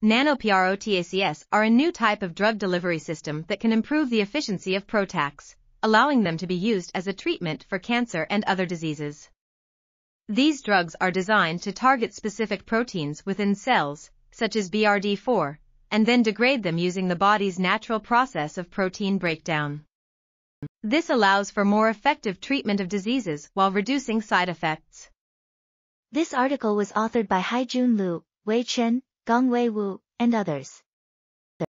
Nanoparticle are a new type of drug delivery system that can improve the efficiency of PROTACs, allowing them to be used as a treatment for cancer and other diseases. These drugs are designed to target specific proteins within cells, such as BRD4, and then degrade them using the body's natural process of protein breakdown. This allows for more effective treatment of diseases while reducing side effects. This article was authored by Haijun Liu, Wei Chen, Gongwei Wu, and others.